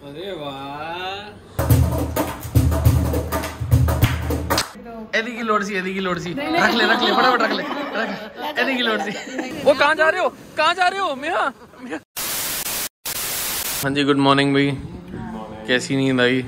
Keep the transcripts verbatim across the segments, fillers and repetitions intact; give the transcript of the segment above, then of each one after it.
अरे वाह, एदी की लोड सी, एदी की लोड सी, रख ले रख ले फटाफट रख ले, रख एदी की लोड सी। वो कहाँ जा रहे हो, कहाँ जा रहे हो मिया? हाँ जी, गुड मॉर्निंग भाई, कैसी नींद आई?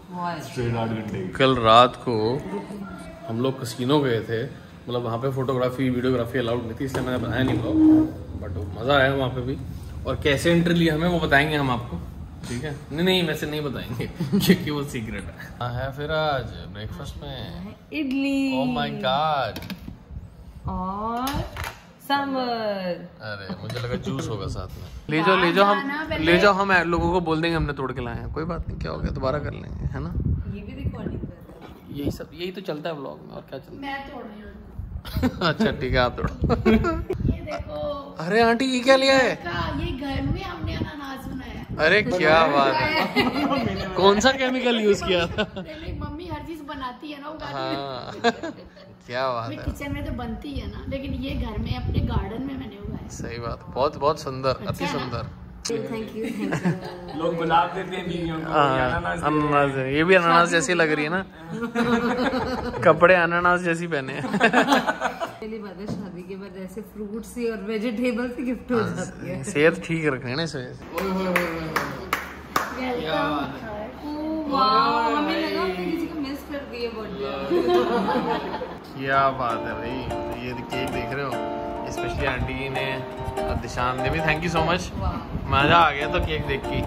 कल रात को हम लोग कसिनो गए थे, मतलब वहाँ पे फोटोग्राफी वीडियोग्राफी अलाउड नहीं थी, इसलिए मैंने बनाया नहीं ब्लॉग, बट मज़ा आया वहाँ पे भी। और कैसे एंट्री लिया हमें वो बताएंगे हम आपको, ठीक है? नहीं नहीं वैसे नहीं बताएंगे क्योंकि वो सीक्रेट है। हाँ है फिर आज ब्रेकफास्ट में इडली, ओह माय गॉड, और सांभर। अरे मुझे लगा जूस होगा साथ में। ले जाओ ले जाओ, हम ले जाओ, हम लोगों को बोल देंगे हमने तोड़ के लाए हैं, कोई बात नहीं, क्या हो गया, दोबारा कर लेंगे, है ना? ये भी रिकॉर्डिंग कर रहे हैं, यही सब यही तो चलता है व्लॉग में, और क्या चलता है? मैं तोड़ रही हूं। अच्छा ठीक है, आप तोड़ो। ये देखो, अरे आंटी ये क्या लिया है? ये घर में हमने अनानास बनाया। अरे क्या बात है, कौन सा केमिकल यूज किया था? मम्मी हर चीज बनाती है ना, हाँ क्या बात है, किचन में तो बनती है ना, लेकिन ये घर में अपने गार्डन में मैंने उगाया। सही बात, बहुत बहुत सुंदर, अति सुंदर। Thank you, thank you. लोग गुलाब देते हैं बीवियों को, अनानास, ये भी अनानास जैसी लग रही है ना, कपड़े अनानास जैसी पहने हैं। पहली बात है, शादी के बाद ऐसे फ्रूट्स और वेजिटेबल से गिफ्ट हो जाती है, सेहत ठीक रखने है ना इस वजह से। हमें लगा हमने किसी को मिस कर दिया बर्थडे। क्या बात है भाई, ये केक देख रहे हो, स्पेशली आंटी ने और दिशान ने भी, थैंक यू सो मच, मजा आ गया तो केक देख के।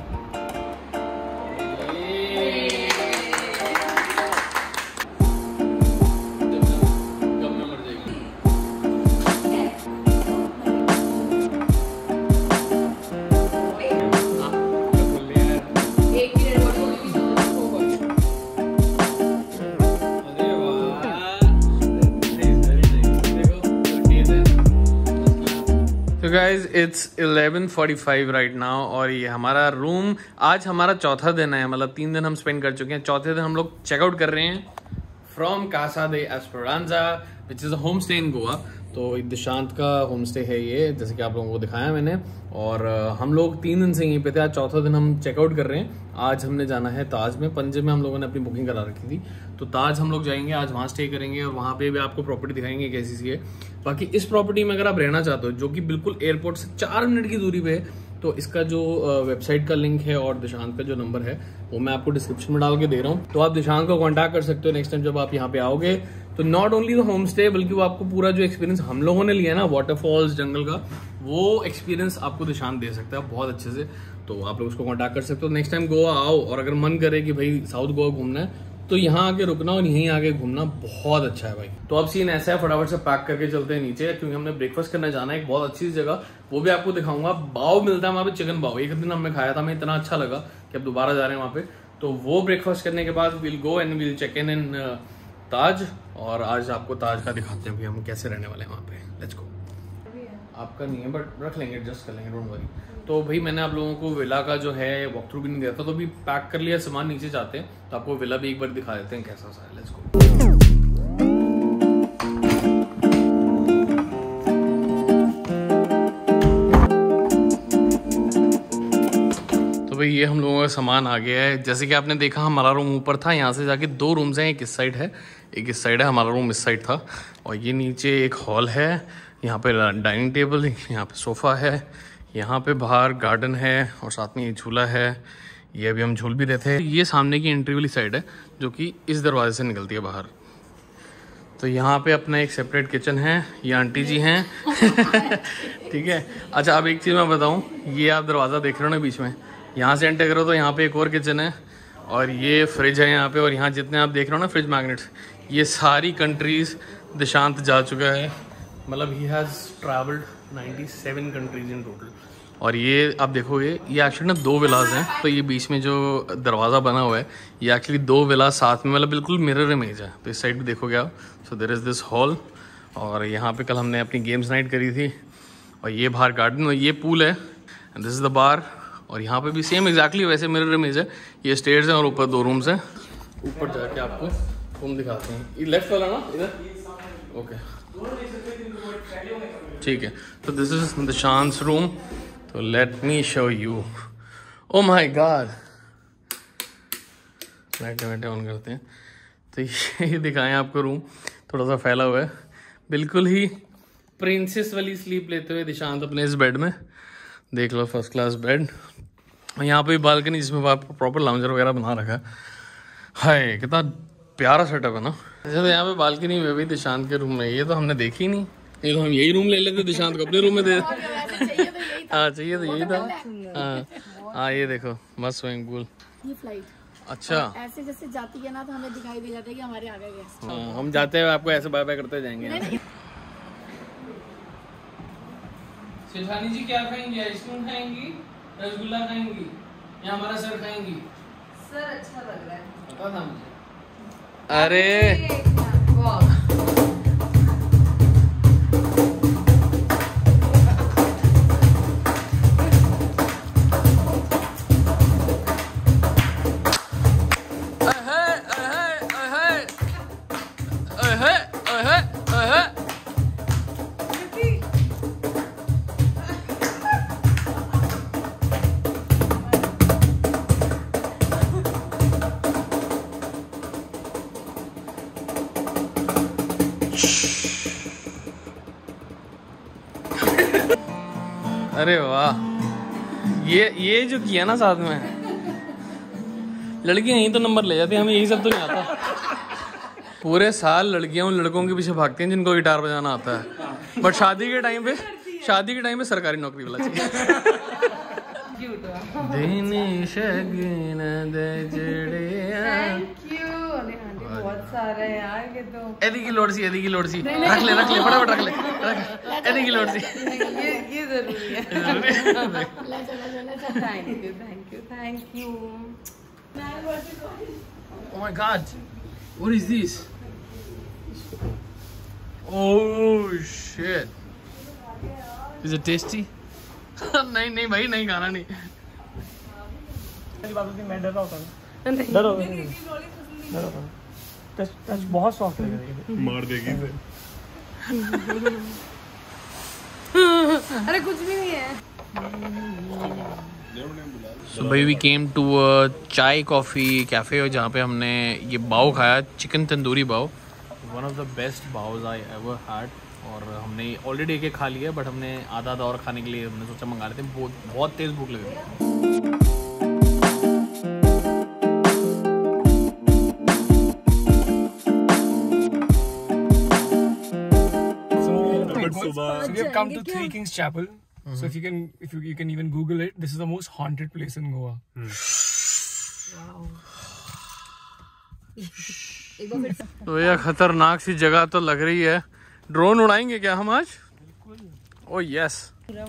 तो guys it's eleven forty five right now, और ये हमारा रूम, आज हमारा चौथा दिन है, मतलब तीन दिन हम स्पेंड कर चुके हैं, चौथे दिन हम लोग चेकआउट कर रहे हैं from Casa de Esperanza which is a home stay in Goa. तो दिशांत का होम स्टे है ये, जैसे कि आप लोगों को दिखाया मैंने, और हम लोग तीन दिन से यहीं पे थे, आज चौथा दिन हम चेकआउट कर रहे हैं। आज हमने जाना है ताज में, पंजे में हम लोगों ने अपनी बुकिंग करा रखी थी, तो ताज हम लोग जाएंगे आज, वहाँ स्टे करेंगे और वहाँ पे भी आपको प्रॉपर्टी दिखाएंगे कैसी सी है। बाकी इस प्रॉपर्टी में अगर आप रहना चाहते हो, जो कि बिल्कुल एयरपोर्ट से चार मिनट की दूरी पे है, तो इसका जो वेबसाइट का लिंक है और दिशांत का जो नंबर है वो मैं आपको डिस्क्रिप्शन में डाल के दे रहा हूँ, तो आप दिशांत को कांटेक्ट कर सकते हो नेक्स्ट टाइम जब आप यहाँ पे आओगे। तो not only the home stay, बल्कि वो आपको पूरा जो एक्सपीरियंस हम लोगों ने लिया ना वाटरफॉल्स जंगल का, वो एक्सपीरियंस आपको दिशांत दे सकता है बहुत अच्छे से। तो आप लोग उसको कांटेक्ट कर सकते हो, नेक्स्ट टाइम गोवा आओ और अगर मन करे कि भाई साउथ गोवा घूमना है तो यहाँ आके रुकना और यहीं आके घूमना बहुत अच्छा है भाई। तो अब सीन ऐसा है, फटाफट से पैक करके चलते हैं नीचे, क्योंकि हमने ब्रेकफास्ट करने जाना है एक बहुत अच्छी जगह, वो भी आपको दिखाऊंगा। बाव मिलता है वहाँ पे, चिकन बाव, एक दिन हमने खाया था, हमें इतना अच्छा लगा कि अब दोबारा जा रहे हैं वहाँ पे। तो वो ब्रेकफास्ट करने के बाद will go and will check in in Taj, और आज आपको ताज का दिखाते हैं भी हम कैसे रहने वाले हैं वहाँ पे। Let's go. आपका नहीं है बट रख लेंगे, एडजस्ट कर लेंगे, डोंट वरी। तो भाई मैंने आप लोगों को विला का जो है वॉक थ्रू भी नहीं दिया था, तो अभी पैक कर लिया सामान, नीचे जाते हैं तो आपको विला भी एक बार दिखा देते हैं कैसा सा है। Let's go. तो भाई ये हम लोगों का सामान आ गया है, जैसे कि आपने देखा हमारा रूम ऊपर था, यहाँ से जाके दो रूम्स हैं, एक इस साइड है एक इस साइड है, हमारा रूम इस साइड था, और ये नीचे एक हॉल है, यहाँ पे डाइनिंग टेबल, यहाँ पे सोफा है, यहाँ पे बाहर गार्डन है और साथ में ये झूला है, ये अभी हम झूल भी रहे थे। ये सामने की एंट्री वाली साइड है जो कि इस दरवाजे से निकलती है बाहर। तो यहाँ पे अपना एक सेपरेट किचन है, ये आंटी जी हैं ठीक है। अच्छा अब एक चीज़ मैं बताऊँ, ये आप दरवाज़ा देख रहे हो ना बीच में, यहाँ से एंटर करो तो यहाँ पे एक और किचन है, और ये फ्रिज है यहाँ पे, और यहाँ जितने आप देख रहे हो ना फ्रिज मैग्नेट्स, ये सारी कंट्रीज़ दिशांत जा चुका है, मतलब he has travelled ninety seven countries in total. और ये आप देखोगे ये एक्चुअली ना दो विलास हैं, तो ये बीच में जो दरवाज़ा बना हुआ है ये एक्चुअली दो विलास साथ में, मतलब बिल्कुल मिरर इमेज है। तो इस साइड भी देखोगे आप, so there is this hall, और यहाँ पे कल हमने अपनी गेम्स नाइट करी थी, और ये बाहर गार्डन और ये पूल है, and this is the bar, और यहाँ पे भी सेम एग्जैक्टली वैसे मिरर इमेज है। ये स्टेयर्स हैं और ऊपर दो रूम्स हैं, ऊपर जाके आपको रूम दिखाते हैं। ये लेफ्ट वाला ना इधर, ओके ठीक है। तो दिस इज दिशांत's रूम, तो let me show you. Oh my God, लाइटें वाइटें ऑन करते हैं। तो ये दिखाएं आपको रूम थोड़ा सा फैला हुआ है, बिल्कुल ही प्रिंसेस वाली स्लीप लेते हुए दिशांत अपने इस बेड में। देख लो फर्स्ट क्लास बेड। यहाँ पे बालकनी जिसमें आप प्रॉपर लाउंजर वगैरह बना रखा है। हाय कितना प्यारा सेटअप है ना। अच्छा तो यहाँ पे बालकनी में भी दिशांत के रूम में, ये तो हमने देखी ही नहीं। ये तो हम यही रूम ले लेते दिशांत को अपने रूम में दे। हाँ चाहिए तो यही था। हाँ हाँ ये देखो मस्त स्विमिंग पूल। ये फ्लाइट अच्छा ऐसे जैसे जाती है ना तो हमें दिखाई दे जाता है कि हमारे आगे गेस्ट। हाँ हम जाते हैं आपको ऐसे बाय बाय करते जाएंगे। शिफानी जी क्या खाएंगी? आइसक्रीम खाएंगी, रसगुल्ला खाएंगी या हमारा सर खाएंगी? सर अच्छा लग रहा है। पता था मुझे। अरे अरे वाह, ये ये जो किया ना साथ में, लड़कियां यही तो नंबर ले जाती हैं, हमें यही सब तो नहीं आता। पूरे साल लड़कियां उन लड़कों के पीछे भागती हैं जिनको गिटार बजाना आता है, बट शादी के टाइम पे शादी के टाइम पे सरकारी नौकरी वाला चाहिए। बहुत सारा है यार ये तो। एदी की लोड़ सी, एदी की लोड़ सी, रख ले रख ले फटाफट रख ले, रख एदी की लोड़ सी। ये ये जरूरी है। Thank you thank you thank you. Oh my God, what is this? Oh shit, is it tasty? नहीं नहीं भाई नहीं खाना नहीं। मैं डर रहा होता ना, डर होता है, डर होता है। टच टच बहुत सॉफ्ट है, मार देगी इसे। अरे कुछ भी नहीं है। So भाई we came to a चाय कॉफ़ी कैफ़े जहाँ पे हमने ये बाव खाया, chicken tandoori bao, one of the best baos I ever had. और हमने ऑलरेडी एक एक खा लिया, बट हमने आधा आधा और खाने के लिए हमने सोचा मंगा लेते हैं, बहुत बहुत तेज़ भूख लग रही है। So we have come to Three Kings Chapel. So if you can, if you you can even Google it, this is the most haunted place in Goa. तो यह खतरनाक सी जगह तो लग रही है। ड्रोन उड़ाएंगे क्या हम आज? ओह यस,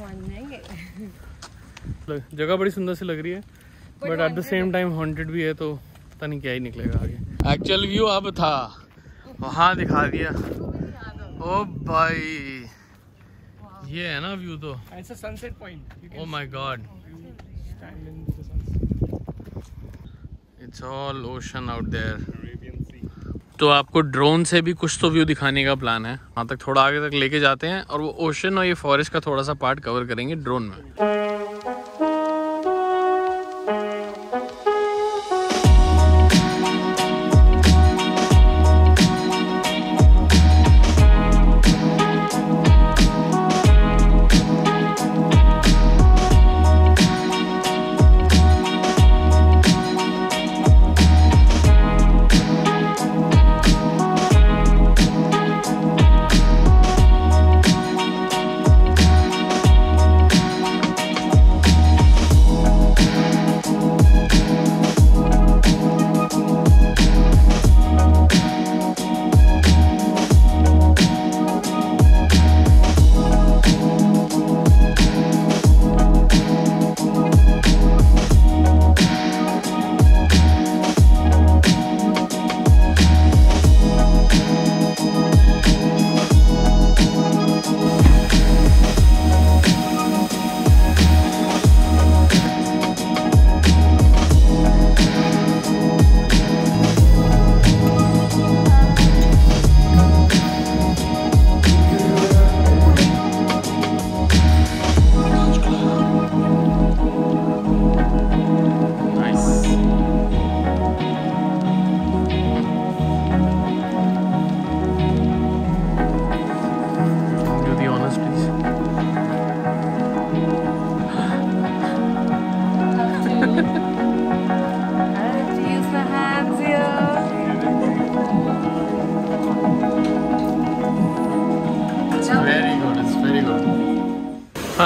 जगह बड़ी सुंदर सी लग रही है, but at the same time haunted भी है, तो पता नहीं क्या ही निकलेगा आगे। एक्चुअल व्यू अब था वहाँ दिखा दिया। ओ भाई ये है ना व्यू, तो It's a sunset point. Oh my god, Stand in the sunset. It's all ocean out there. तो आपको ड्रोन से भी कुछ तो व्यू दिखाने का प्लान है, वहाँ तक थोड़ा आगे तक लेके जाते हैं और वो ओशन और ये फॉरेस्ट का थोड़ा सा पार्ट कवर करेंगे ड्रोन में।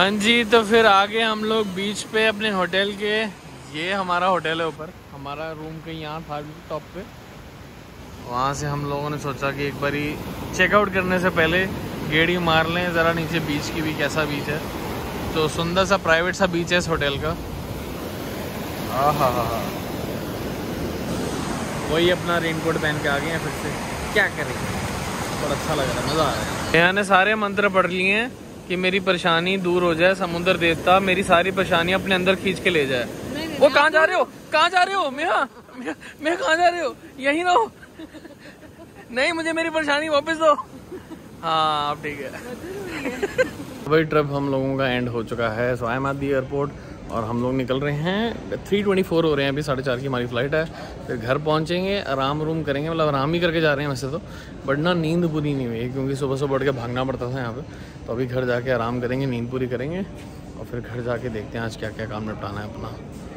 हाँ जी, तो फिर आगे हम लोग बीच पे अपने होटल के, ये हमारा होटल है ऊपर, हमारा रूम कहीं यहाँ था टॉप पे, वहाँ से हम लोगों ने सोचा कि एक बारी चेकआउट करने से पहले गेड़ी मार लें ज़रा नीचे बीच की भी, कैसा बीच है। तो सुंदर सा प्राइवेट सा बीच है इस होटल का। हाँ हाँ हाँ वही अपना रेनकोट पहन के आ गए हैं फिर से, क्या करेंगे, बड़ा अच्छा लग रहा है, मज़ा आ रहा है। यहाँ ने सारे मंत्र पढ़ लिए हैं कि मेरी परेशानी दूर हो जाए, समुद्र देवता मेरी सारी परेशानियां अपने अंदर खींच के ले जाए। वो कहाँ जा रहे हो, कहाँ जा रहे हो मेहा, मैं कहाँ जा रहे हो, यहीं रहो, नहीं मुझे मेरी परेशानी वापस दो। हाँ अब ठीक है। वही ट्रिप हम लोगों का एंड हो चुका है। So I am at the airport और हम लोग निकल रहे हैं। थ्री ट्वेंटी फोर हो रहे हैं अभी, साढ़े चार की हमारी फ़्लाइट है। फिर घर पहुंचेंगे, आराम रूम करेंगे, मतलब आराम ही करके जा रहे हैं वैसे तो, बट ना नींद पूरी नहीं हुई क्योंकि सुबह सुबह उठ के भागना पड़ता था यहाँ पे। तो अभी घर जाके आराम करेंगे, नींद पूरी करेंगे और फिर घर जाके देखते हैं आज क्या क्या काम निपटाना है अपना।